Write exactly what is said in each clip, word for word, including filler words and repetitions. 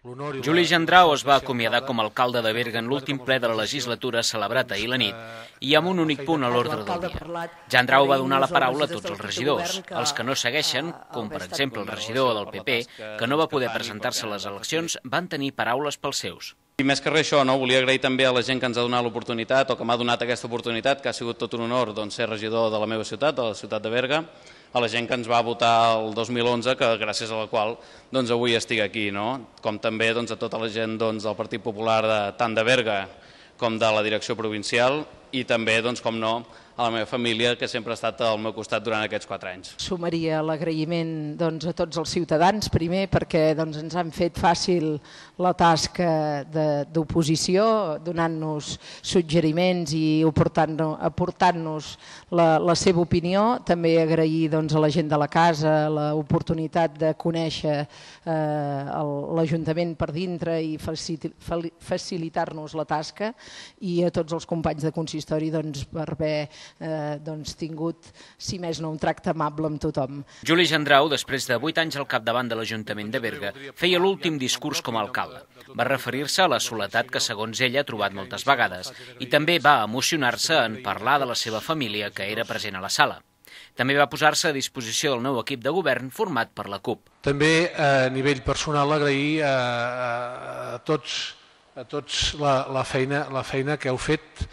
Juli Gendrau es va acomiadar com a alcalde de Berga en l'últim ple de la legislatura celebrat ahir la nit i amb un únic punt a l'ordre del dia. Gendrau va donar la paraula a tots els regidors, els que no segueixen, com per exemple el regidor del P P, que no va poder presentar-se a les eleccions, van tenir paraules pels seus. I més que res això, no? Volia agrair també a la gent que ens ha donat l'oportunitat o que m'ha donat aquesta oportunitat, que ha sigut tot un honor doncs, ser regidor de la meva ciutat, de la ciutat de Berga, a la gent que ens va votar el dos mil onze, que gràcies a la qual doncs, avui estic aquí, no? Com també doncs, a tota la gent doncs, del Partit Popular de, tant de Berga com de la direcció provincial i també, doncs, com no, a la meva família, que sempre ha estat al meu costat durant aquests quatre anys. Sumaria l'agraïment doncs, a tots els ciutadans, primer perquè doncs, ens han fet fàcil la tasca d'oposició, donant-nos suggeriments i aportant-nos la, la seva opinió. També agrair doncs, a la gent de la casa l'oportunitat de conèixer eh, l'Ajuntament per dintre i facilitar-nos la tasca, i a tots els companys de consistori doncs, per haver Eh, doncs, tingut, si més no, un tracte amable amb tothom. Juli Gendrau, després de vuit anys al capdavant de l'Ajuntament de Berga, feia l'últim discurs com a alcalde. Va referir-se a la soledat que, segons ell, ha trobat moltes vegades i també va emocionar-se en parlar de la seva família, que era present a la sala. També va posar-se a disposició del nou equip de govern format per la CUP. També, a nivell personal, agrair a, a, a tots, a tots la, la, feina, la feina que heu fet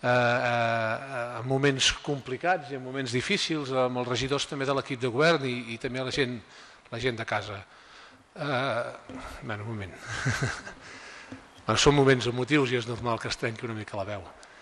en moments complicats i en moments difícils, amb els regidors també de l'equip de govern i, i també la gent, la gent de casa. Uh, bueno, un moment. Bueno, són moments emotius i és normal que es trenqui una mica la veu.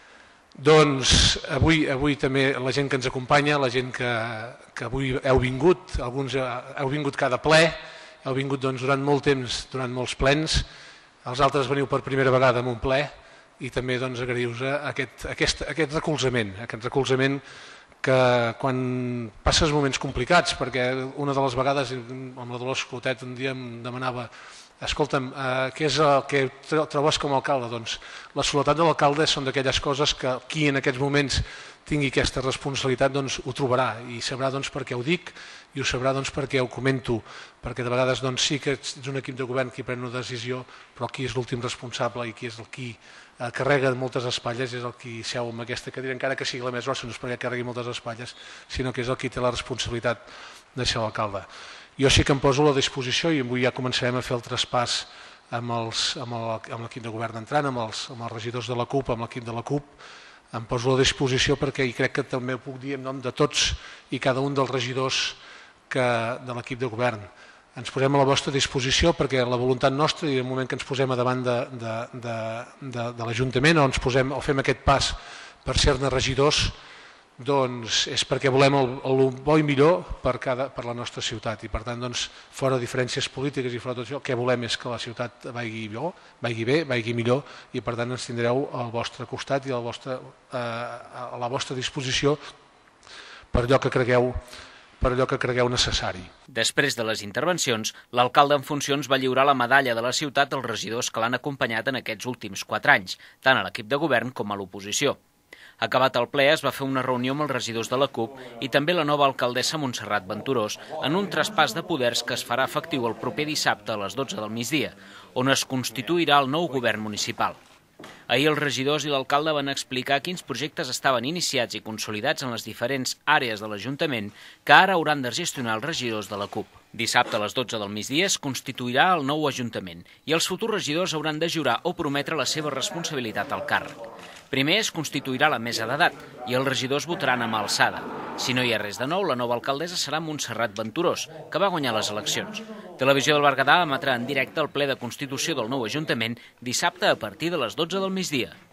Doncs avui, avui també la gent que ens acompanya, la gent que, que avui heu vingut, alguns heu vingut cada ple, heu vingut doncs, durant molt temps, durant molts plens, els altres veniu per primera vegada en un ple, i també doncs, agrair-vos aquest, aquest, aquest recolzament, aquest recolzament que quan passes moments complicats, perquè una de les vegades amb la Dolors Clotet un dia em demanava escolta'm, eh, què és el que trobes com a alcalde? Doncs la soledat de l'alcalde són d'aquelles coses que qui en aquests moments tingui aquesta responsabilitat doncs, ho trobarà i sabrà doncs, per què ho dic i ho sabrà doncs, per què ho comento, perquè de vegades doncs, sí que és un equip de govern qui pren una decisió, però qui és l'últim responsable i qui és el qui eh, carrega moltes espatlles és el qui seu amb aquesta cadira, encara que sigui la més grossa, no és perquè carregui moltes espatlles, sinó que és el qui té la responsabilitat de ser l'alcalde. Jo sí que em poso a la disposició i avui ja començarem a fer el traspàs amb l'equip de govern entrant, amb els, amb els regidors de la CUP, amb l'equip de la CUP, em poso a la disposició perquè i crec que també ho puc dir en nom de tots i cada un dels regidors que, de l'equip de govern. Ens posem a la vostra disposició perquè la voluntat nostra i el moment que ens posem a davant de, de, de, de, de l'Ajuntament o ens posem o fem aquest pas per ser-ne regidors, doncs és perquè volem el, el bo i millor per, cada, per la nostra ciutat i per tant doncs, fora diferències polítiques i fora tot això, el que volem és que la ciutat vagi, bo, vagi bé, vagi millor i per tant ens tindreu al vostre costat i al vostre, eh, a la vostra disposició per allò que cregueu per allò que cregueu necessari. Després de les intervencions, l'alcalde en funcions va lliurar la medalla de la ciutat als regidors que l'han acompanyat en aquests últims quatre anys, tant a l'equip de govern com a l'oposició. Acabat el ple, es va fer una reunió amb els regidors de la CUP i també la nova alcaldessa Montserrat Venturós en un traspàs de poders que es farà efectiu el proper dissabte a les dotze del migdia, on es constituirà el nou govern municipal. Ahir els regidors i l'alcalde van explicar quins projectes estaven iniciats i consolidats en les diferents àrees de l'Ajuntament que ara hauran de gestionar els regidors de la CUP. Dissabte a les dotze del migdia es constituirà el nou Ajuntament i els futurs regidors hauran de jurar o prometre la seva responsabilitat al càrrec. Primer es constituirà la mesa d'edat i els regidors votaran amb alçada. Si no hi ha res de nou, la nova alcaldessa serà Montserrat Venturós, que va guanyar les eleccions. Televisió del Berguedà emetrà en directe el ple de constitució del nou Ajuntament dissabte a partir de les dotze del migdia.